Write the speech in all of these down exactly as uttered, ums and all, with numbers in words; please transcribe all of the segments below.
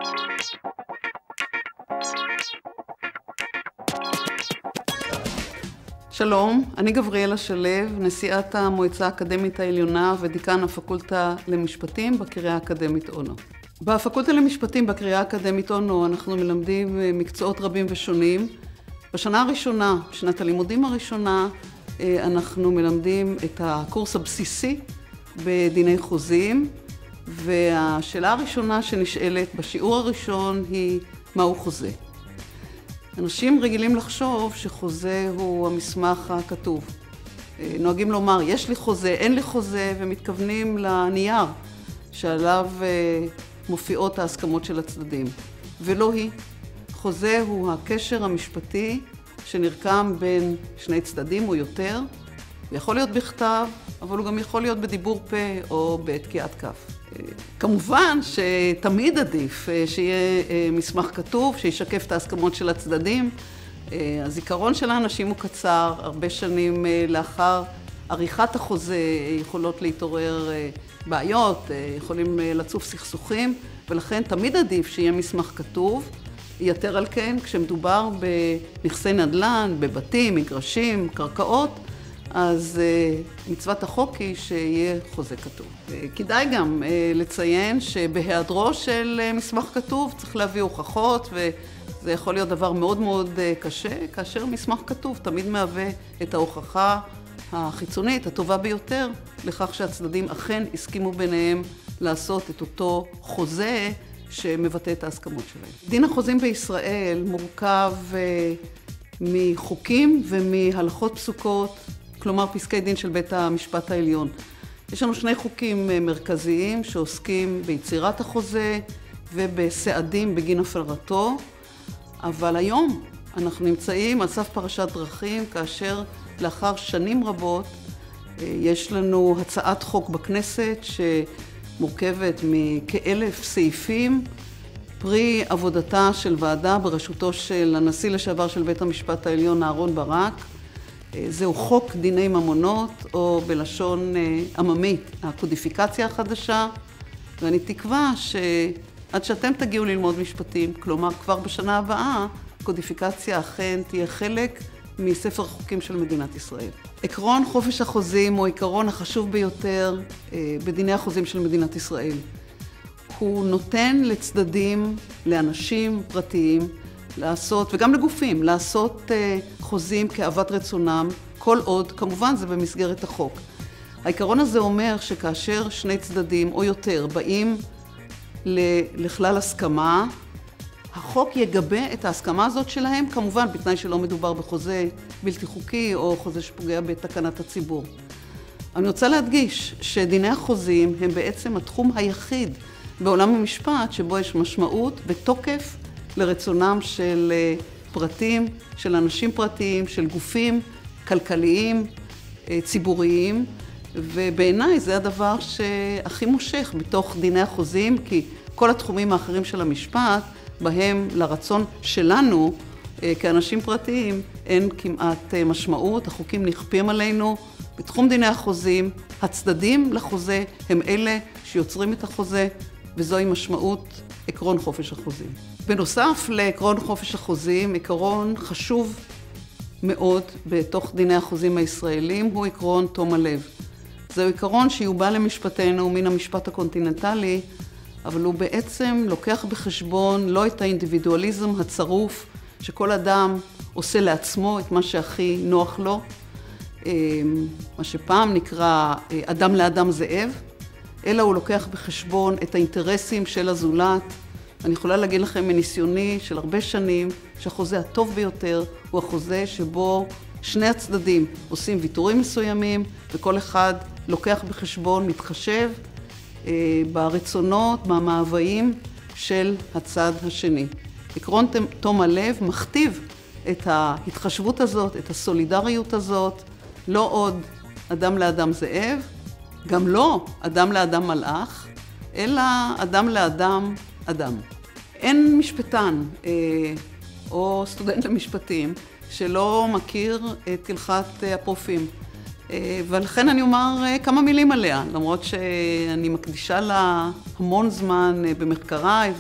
שלום, אני גבריאלה שלו, נשיאת המועצה האקדמית העליונה ודיקן הפקולטה למשפטים בקריה האקדמית אונו. בפקולטה למשפטים בקריה האקדמית אונו אנחנו מלמדים מקצועות רבים ושונים. בשנה הראשונה, בשנת הלימודים הראשונה, אנחנו מלמדים את הקורס הבסיסי בדיני חוזים, והשאלה הראשונה שנשאלת בשיעור הראשון היא מהו חוזה. אנשים רגילים לחשוב שחוזה הוא המסמך הכתוב. נוהגים לומר, יש לי חוזה, אין לי חוזה, ומתכוונים לנייר שעליו מופיעות ההסכמות של הצדדים. ולא היא. חוזה הוא הקשר המשפטי שנרקם בין שני צדדים או יותר. הוא יכול להיות בכתב, אבל הוא גם יכול להיות בדיבור פה או בתקיעת כף. כמובן שתמיד עדיף שיהיה מסמך כתוב, שישקף את ההסכמות של הצדדים. הזיכרון של האנשים הוא קצר, הרבה שנים לאחר עריכת החוזה יכולות להתעורר בעיות, יכולים לצוף סכסוכים, ולכן תמיד עדיף שיהיה מסמך כתוב. יותר על כן, כשמדובר בנכסי נדל"ן, בבתים, מגרשים, קרקעות, אז מצוות החוק היא שיהיה חוזה כתוב. כדאי גם לציין שבהיעדרו של מסמך כתוב צריך להביא הוכחות, וזה יכול להיות דבר מאוד מאוד קשה, כאשר מסמך כתוב תמיד מהווה את ההוכחה החיצונית, הטובה ביותר, לכך שהצדדים אכן הסכימו ביניהם לעשות את אותו חוזה שמבטא את ההסכמות שלהם. דין החוזים בישראל מורכב מחוקים ומהלכות פסוקות, כלומר פסקי דין של בית המשפט העליון. יש לנו שני חוקים מרכזיים שעוסקים ביצירת החוזה ובסעדים בגין הפרתו, אבל היום אנחנו נמצאים על סף פרשת דרכים, כאשר לאחר שנים רבות יש לנו הצעת חוק בכנסת שמורכבת מכאלף סעיפים, פרי עבודתה של ועדה בראשותו של הנשיא לשעבר של בית המשפט העליון אהרן ברק. זהו חוק דיני ממונות, או בלשון עממית, הקודיפיקציה החדשה, ואני תקווה שעד שאתם תגיעו ללמוד משפטים, כלומר כבר בשנה הבאה, קודיפיקציה אכן תהיה חלק מספר חוקים של מדינת ישראל. עקרון חופש החוזים הוא עיקרון החשוב ביותר בדיני החוזים של מדינת ישראל. הוא נותן לצדדים, לאנשים פרטיים, לעשות, וגם לגופים, לעשות uh, חוזים כאוות רצונם, כל עוד, כמובן זה במסגרת החוק. העיקרון הזה אומר שכאשר שני צדדים או יותר באים לכלל הסכמה, החוק יגבה את ההסכמה הזאת שלהם, כמובן בתנאי שלא מדובר בחוזה בלתי חוקי או חוזה שפוגע בתקנת הציבור. אני רוצה להדגיש שדיני החוזים הם בעצם התחום היחיד בעולם המשפט שבו יש משמעות ותוקף לרצונם של פרטים, של אנשים פרטיים, של גופים כלכליים, ציבוריים, ובעיניי זה הדבר שהכי מושך בתוך דיני החוזים, כי כל התחומים האחרים של המשפט, בהם לרצון שלנו כאנשים פרטיים אין כמעט משמעות, החוקים נכפים עלינו. בתחום דיני החוזים, הצדדים לחוזה הם אלה שיוצרים את החוזה, וזוהי משמעות עקרון חופש החוזים. בנוסף לעקרון חופש החוזים, עקרון חשוב מאוד בתוך דיני החוזים הישראלים הוא עקרון תום הלב. זהו עקרון שיובא למשפטנו מן המשפט הקונטיננטלי, אבל הוא בעצם לוקח בחשבון לא את האינדיבידואליזם הצרוף, שכל אדם עושה לעצמו את מה שהכי נוח לו, מה שפעם נקרא אדם לאדם זאב, אלא הוא לוקח בחשבון את האינטרסים של הזולת. אני יכולה להגיד לכם מניסיוני של הרבה שנים שהחוזה הטוב ביותר הוא החוזה שבו שני הצדדים עושים ויתורים מסוימים וכל אחד לוקח בחשבון, מתחשב אה, ברצונות, במאוויים של הצד השני. עקרון תום הלב מכתיב את ההתחשבות הזאת, את הסולידריות הזאת, לא עוד אדם לאדם זאב, גם לא אדם לאדם מלאך, אלא אדם לאדם אדם. אין משפטן אה, או סטודנט למשפטים שלא מכיר את הלכת אפרופים. אה, ולכן אני אומר אה, כמה מילים עליה, למרות שאני מקדישה לה המון זמן אה, במחקריי,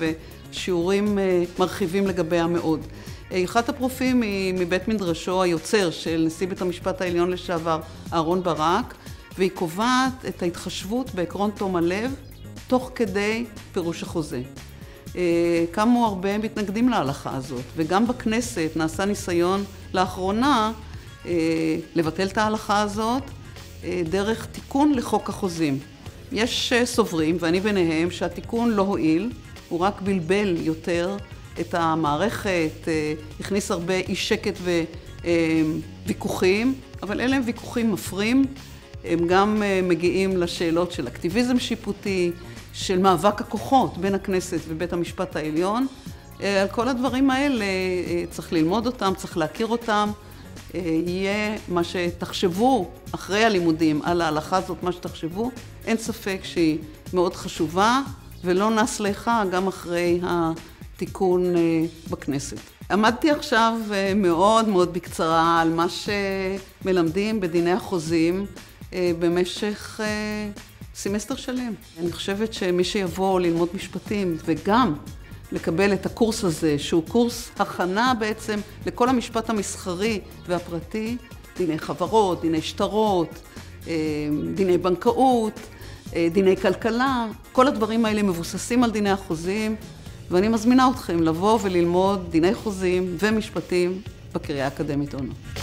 שיעורים מרחיבים לגביה מאוד. הלכת אפרופים היא מבית מדרשו היוצר של נשיא בית המשפט העליון לשעבר אהרן ברק, והיא קובעת את ההתחשבות בעקרון תום הלב תוך כדי פירוש החוזה. קמו הרבה מתנגדים להלכה הזאת, וגם בכנסת נעשה ניסיון לאחרונה לבטל את ההלכה הזאת דרך תיקון לחוק החוזים. יש סוברים, ואני ביניהם, שהתיקון לא הועיל, הוא רק בלבל יותר את המערכת, הכניס הרבה אי שקט וויכוחים, אבל אלה הם ויכוחים מפרים, הם גם מגיעים לשאלות של אקטיביזם שיפוטי, של מאבק הכוחות בין הכנסת ובית המשפט העליון. על כל הדברים האלה צריך ללמוד אותם, צריך להכיר אותם. יהיה מה שתחשבו אחרי הלימודים על ההלכה הזאת, מה שתחשבו, אין ספק שהיא מאוד חשובה ולא נסלחה גם אחרי התיקון בכנסת. עמדתי עכשיו מאוד מאוד בקצרה על מה שמלמדים בדיני החוזים במשך סמסטר שלם. אני חושבת שמי שיבוא ללמוד משפטים וגם לקבל את הקורס הזה, שהוא קורס הכנה בעצם לכל המשפט המסחרי והפרטי, דיני חברות, דיני שטרות, דיני בנקאות, דיני כלכלה, כל הדברים האלה מבוססים על דיני החוזים, ואני מזמינה אתכם לבוא וללמוד דיני חוזים ומשפטים בקריה האקדמית אונו.